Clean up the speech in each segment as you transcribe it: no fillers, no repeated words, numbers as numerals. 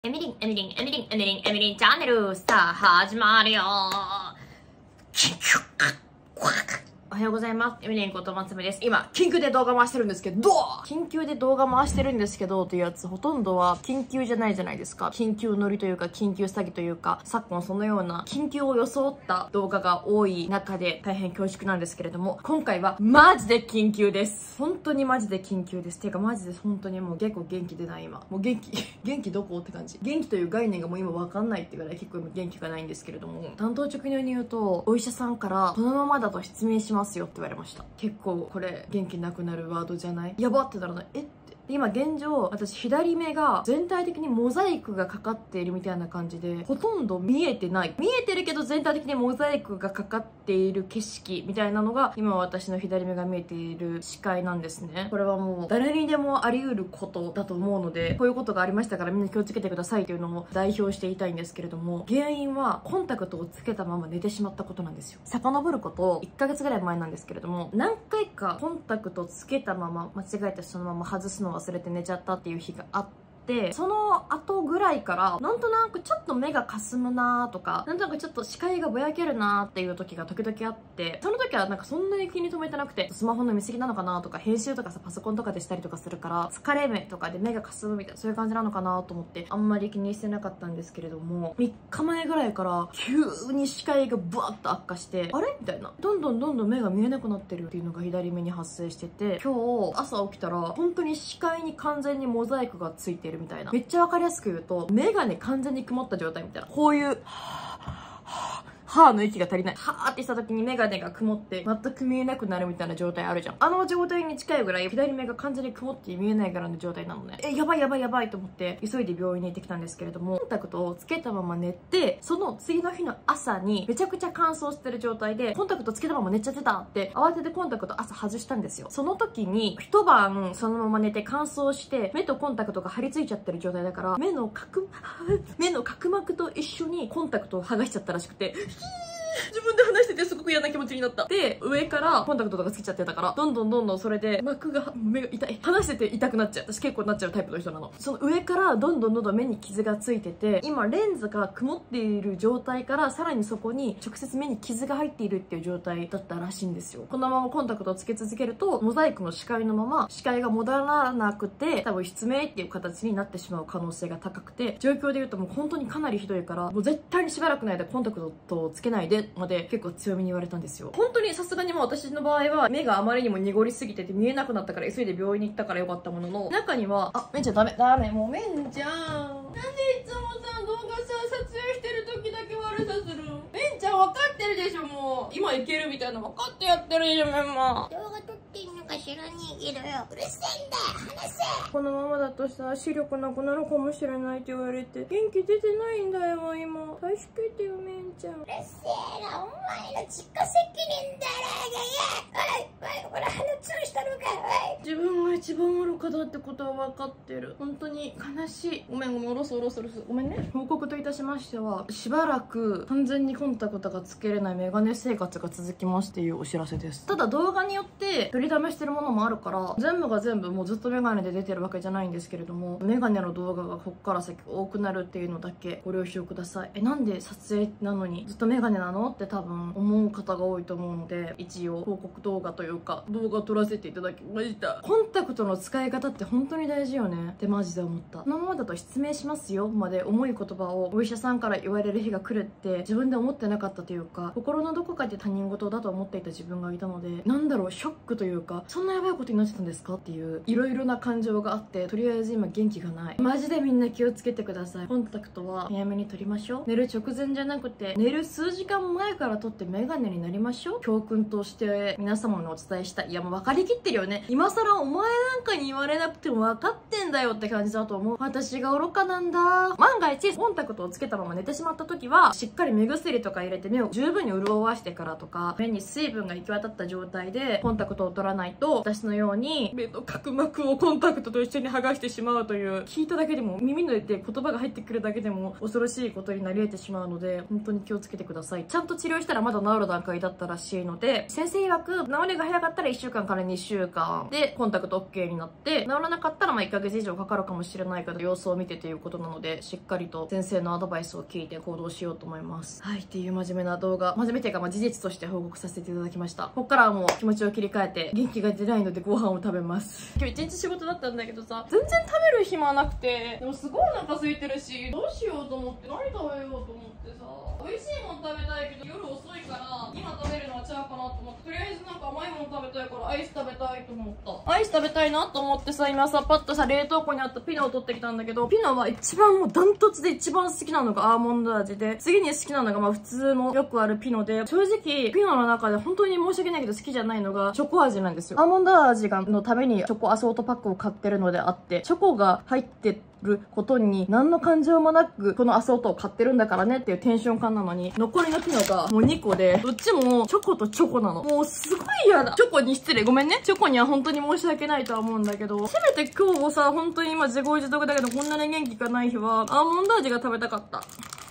エミリンチャンネル、さあ、始まるよおはようございます。エミリンことまつめです。今、緊急で動画回してるんですけど、緊急で動画回してるんですけどっていうやつ、ほとんどは緊急じゃないじゃないですか。緊急乗りというか、緊急詐欺というか、昨今そのような緊急を装った動画が多い中で大変恐縮なんですけれども、今回はマジで緊急です。本当にマジで緊急です。ていうかマジで本当にもう結構元気出ない今。もう元気どこって感じ。元気という概念がもう今わかんないっていうぐらい結構今元気がないんですけれども、担当直入に言うと、お医者さんからこのままだと失明しますよって言われました。結構これ元気なくなるワードじゃない？やばってならない？今現状、私左目が全体的にモザイクがかかっているみたいな感じで、ほとんど見えてない。見えてるけど全体的にモザイクがかかっている景色みたいなのが、今私の左目が見えている視界なんですね。これはもう誰にでもあり得ることだと思うので、こういうことがありましたからみんな気をつけてくださいというのを代表して言いたいんですけれども、原因はコンタクトをつけたまま寝てしまったことなんですよ。遡ること1ヶ月ぐらい前なんですけれども、何回かコンタクトつけたまま間違えてそのまま外すの忘れて寝ちゃったっていう日があって、その後ぐらいからなんとなくちょっと目がかすむなーとか、なんとなくちょっと視界がぼやけるなーっていう時が時々あって、その時はなんかそんなに気に留めてなくて、スマホの見過ぎなのかなとか、編集とかさパソコンとかでしたりとかするから疲れ目とかで目がかすむみたいな、そういう感じなのかなと思ってあんまり気にしてなかったんですけれども、3日前ぐらいから急に視界がバーッと悪化して、あれみたいな、どんどん目が見えなくなってるっていうのが左目に発生してて、今日朝起きたら本当に視界に完全にモザイクがついてるみたいな。めっちゃわかりやすく言うと、目がね完全に曇った状態みたいな、こういう歯の息が足りない。はーってした時にメガネが曇って全く見えなくなるみたいな状態あるじゃん。あの状態に近いぐらい左目が完全に曇って見えないぐらいの状態なのね。やばいと思って急いで病院に行ってきたんですけれども、コンタクトをつけたまま寝て、その次の日の朝にめちゃくちゃ乾燥してる状態でコンタクトつけたまま寝ちゃってたって慌ててコンタクト朝外したんですよ。その時に一晩そのまま寝て乾燥して目とコンタクトが張り付いちゃってる状態だから、目の角膜と一緒にコンタクトを剥がしちゃったらしくて、自分で話しててすごく嫌な気持ちになった。で、上からコンタクトとかつけちゃってたから、どんどんそれで膜が、目が痛い。話してて痛くなっちゃう。私結構なっちゃうタイプの人なの。その上からどんどん目に傷がついてて、今レンズが曇っている状態からさらにそこに直接目に傷が入っているっていう状態だったらしいんですよ。このままコンタクトをつけ続けると、モザイクの視界のまま視界が戻らなくて、多分失明っていう形になってしまう可能性が高くて、状況で言うともう本当にかなりひどいから、もう絶対にしばらくの間コンタクトをつけないでまで結構強めに言われたんですよ。本当にさすがにもう私の場合は目があまりにも濁りすぎてて見えなくなったから急いで病院に行ったからよかったものの、中にはめんちゃんダメもうめんちゃんなんでいつもさ動画さ撮影してる時だけ悪さするの？めんちゃん分かってるでしょ。もう今いけるみたいな分かってやってるでしょ。メンマ動画撮ってんのか知らねえけどよ、うるせえんだよ話せ。このままだとさ視力なくなるかもしれないって言われて元気出てないんだよ今。助けてよめんちゃん。うるせえな、お前の自己責任だろ。ほら鼻つぶしたのか。自分が一番愚かだってことは分かってる。本当に悲しい。ごめんおろすごめんね。報告といたしましては、しばらく完全にコンタクトがつけれないメガネ生活が続きますっていうお知らせです。ただ動画によって取りだめしてるものもあるから全部が全部もうずっとメガネで出てるわけじゃないんですけれども、メガネの動画がこっから先多くなるっていうのだけご了承ください。なんで撮影なのにずっとメガネなのって多分思う方が多いと思うので、一応報告動画というか動画撮らせていただきました。コンタクトの使い方って本当に大事よねってマジで思った。このままだと失明しますよまで重い言葉をお医者さんから言われる日が来るって自分で思ってなかったというか、心のどこかで他人事だと思っていた自分がいたので、なんだろうショックというか、そんなやばいことになってたんですかっていういろいろな感情があって、とりあえず今元気がない。マジでみんな気をつけてください。コンタクトは早めに取りましょう。寝る直前じゃなくて寝る数時間前から取ってメガネになりましょう。教訓として皆様にお伝えしたい。いやもう分かりきってるよね。今更お前なんかに言われなくても分かってんだよって感じだと思う。私が愚かなんだ。万が一コンタクトをつけたまま寝てしまった時は、しっかり目薬とか入れて目を十分に潤わしてからとか、目に水分が行き渡った状態でコンタクトを取らないと、私のようのに目の角膜をコンタクトと一緒に剥がしてしまうという、聞いただけでも耳ので言葉が入ってくるだけでも恐ろしいことになり得てしまうので、本当に気をつけてください。ちゃんと治療したらまだ治る段階だったらしいので、先生曰く治りが早かったら1週間から2週間でコンタクト OK になって、治らなかったら1ヶ月以上かかるかもしれないけど様子を見てということなので、しっかりと先生のアドバイスを聞いて行動しようと思います。はい、っていう真面目な動画、真面目っていうか事実として報告させていただきました。ここからはもう気持ちを切り替えて、元気が出ないのでご飯を食べます。今日一日仕事だったんだけどさ、全然食べる暇なくて、でもすごいお腹空いてるし、どうしようと思って何食べようと思ってさ、美味しいもの食べたいけど夜遅いから今食べるのはちゃうかなと思って、とりあえずなんか甘いもの食べたいからアイス食べたいと思った。アイス食べたいなと思ってさ、今さパッとさ冷凍庫にあったピノを取ってきたんだけど、ピノは一番もうダントツで一番好きなのがアーモンド味で、次に好きなのがまあ普通のよくあるピノで、正直ピノの中で本当に申し訳ないけど好きじゃないのがチョコ味なんですよ。アーモンド味のためにチョコアソートパックを買ってるのであって、チョコが入ってることに何の感情もなくこのアソートを買ってるんだからねっていうテンション感なのに、残りのピノがもう2個で、どっちもチョコとチョコなの。もうすごい嫌だ。チョコに失礼、ごめんね。チョコには本当に申し訳ないとは思うんだけど、せめて今日もさ、本当に今自業自得だけどこんなに元気がない日はアーモンド味が食べたかった。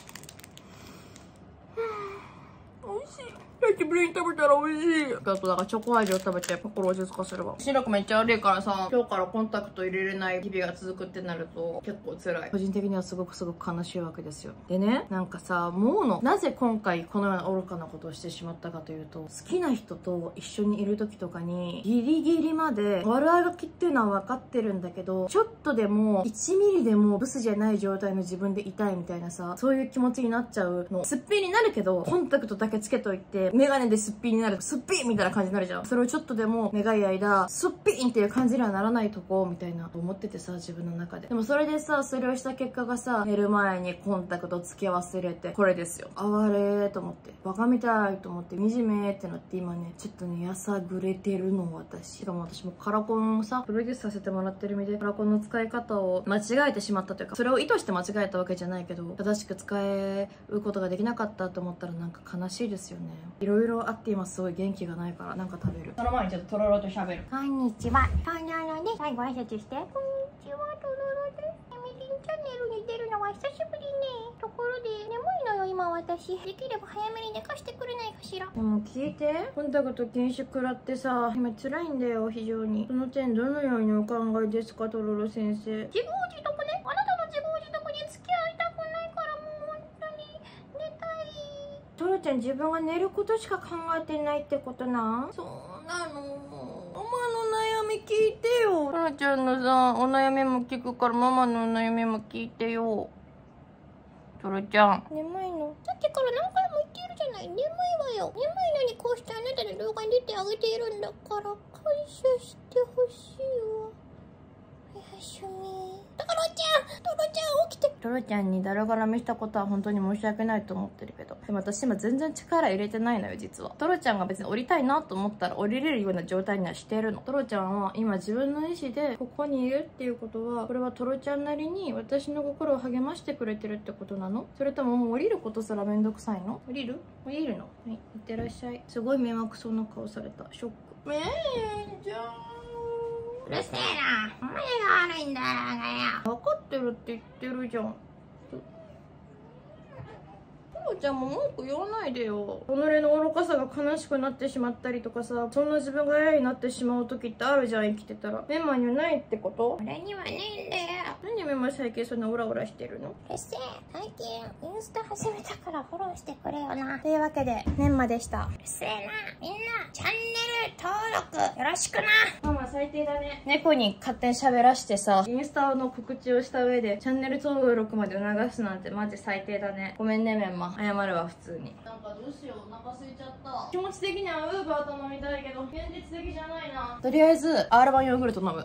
美味しい。久しぶりに食べたら美味しい。あとだからチョコ味を食べて心を静かすれば。視力めっちゃ悪いからさ、今日からコンタクト入れれない日々が続くってなると結構辛い。個人的にはすごく悲しいわけですよ。でね、なんかさ、なぜ今回このような愚かなことをしてしまったかというと、好きな人と一緒にいる時とかにギリギリまで悪あがきっていうのは分かってるんだけど、ちょっとでも1ミリでもブスじゃない状態の自分でいたいみたいなさ、そういう気持ちになっちゃうの。すっぴんになるけどコンタクトだけつけといてメガネですっぴんになる、すっぴんみたいな感じになるじゃん。それをちょっとでも長い間すっぴんっていう感じにはならないとこみたいなと思っててさ、自分の中で。でもそれでさ、それをした結果がさ、寝る前にコンタクトつけ忘れて、これですよ。哀れーと思って、バカみたいと思って、惨めーってなって今ね、ちょっとねやさぐれてるの私。しかも私もカラコンをさプロデュースさせてもらってる身で、カラコンの使い方を間違えてしまったというか、それを意図して間違えたわけじゃないけど、正しく使えることができなかったと思ったらなんか悲しいですよね。いろいろあって今すごい元気がないからなんか食べる。その前にちょっととろろと喋る。 こんにちは、とろろです。最後挨拶して。こんにちは、とろろです。みりんチャンネルに出るのは久しぶりね。ところで、眠いのよ、今私。できれば早めに寝かしてくれないかしら。 でも聞いて、コンタクト禁止食らってさ、今辛いんだよ、非常に。その点どのようにお考えですか、とろろ先生。 自業自得ね。あなたの自業自得に付き合いたくないから、もう本当に寝たい。 トロちゃん自分が寝ることしか考えてないってことなん？ そうなの。 ママの悩み聞いてよ。トロちゃんのさ、お悩みも聞くからママのお悩みも聞いてよ。トロちゃん。 眠いの？さっきから何回も言っているじゃない。眠いわよ。眠いのにこうしてあなたの動画に出てあげているんだから感謝してほしいわ。おやすみ。トロちゃん起きて。 トロちゃんにだらがらみしたことは本当に申し訳ないと思ってるけど、でも私今全然力入れてないのよ実は。トロちゃんが別に降りたいなと思ったら降りれるような状態にはしてるの。トロちゃんは今自分の意思でここにいるっていうことは、これはトロちゃんなりに私の心を励ましてくれてるってことなの？それとももう降りることすらめんどくさいの？降りるの？はい、いってらっしゃい。すごい迷惑そうな顔された。ショック。めんじゃん。 うるせえな。お前が悪いんだよ。 分かってるって言ってるじゃん。トロちゃんも文句言わないでよ。己の愚かさが悲しくなってしまったりとかさ、そんな自分が嫌になってしまう時ってあるじゃん、生きてたら。メンマにはないってこと？ 俺にはねえんだよ。 何メンマ最近そんなオラオラしてるの？ うるせえ。最近インスタ始めたからフォローしてくれよな。というわけでメンマでした。うるせえな。みんなチャンネル登録よろしくな。 ママ最低だね。猫に勝手に喋らしてさ、インスタの告知をした上でチャンネル登録まで促すなんてマジ最低だね。ごめんねメンマ、謝るわ普通に。なんかどうしよう、お腹空いちゃった。気持ち的にはウーバーと飲みたいけど現実的じゃないな。とりあえず R1 ヨーグルト飲む。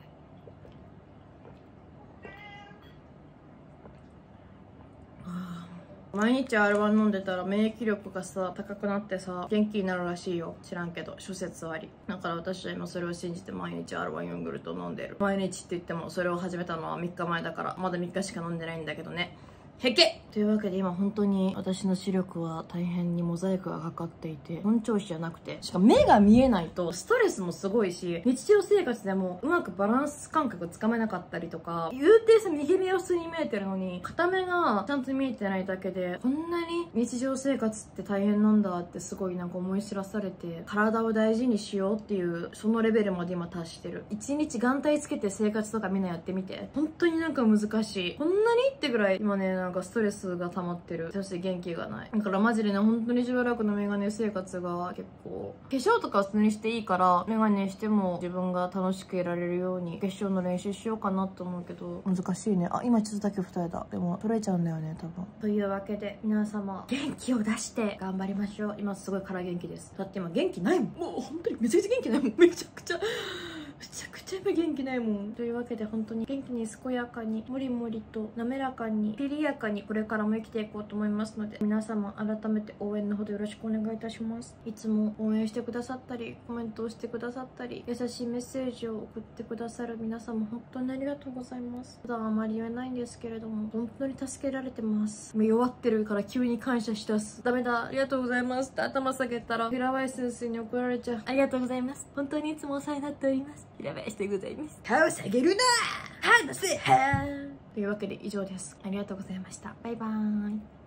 毎日 R1 飲んでたら免疫力がさ高くなってさ元気になるらしいよ。知らんけど諸説あり。だから私は今それを信じて毎日 R1 ヨーグルト飲んでる。毎日って言ってもそれを始めたのは3日前だからまだ3日しか飲んでないんだけどね。 へけというわけで今本当に私の視力は大変にモザイクがかかっていて、本調子じゃなくて、しかも目が見えないとストレスもすごいし、日常生活でもうまくバランス感覚つかめなかったりとか、言うてさ、右目は普通に見えてるのに、片目がちゃんと見えてないだけで、こんなに日常生活って大変なんだってすごいなんか思い知らされて、体を大事にしようっていう、そのレベルまで今達してる。一日眼帯つけて生活とかみんなやってみて。本当になんか難しい。こんなにってぐらい今ね、なんかストレスが溜まってる。そして元気がない。だからマジでね、本当にしばらくのメガネ生活が結構、化粧とかは普通にしていいから、メガネしても自分が楽しくいられるように、化粧の練習しようかなと思うけど、難しいね。あ、今ちょっとだけ二重だ。でも、取れちゃうんだよね、多分。というわけで、皆様、元気を出して頑張りましょう。今すごい空元気です。だって今元気ないもん。もう本当にめちゃくちゃ元気ないもん。めちゃくちゃ今元気ないもん。というわけで本当に元気に健やかに、もりもりと滑らかに、ピリやかにこれからも生きていこうと思いますので、皆様改めて応援のほどよろしくお願いいたします。いつも応援してくださったり、コメントをしてくださったり、優しいメッセージを送ってくださる皆様本当にありがとうございます。普段あまり言えないんですけれども、本当に助けられてます。もう弱ってるから急に感謝しだす。ダメだ、ありがとうございますって頭下げたら、平林先生に怒られちゃう。ありがとうございます。本当にいつもお世話になっております。平林でございます。顔下げるなー、話せはーというわけで以上です。ありがとうございました。バイバーイ。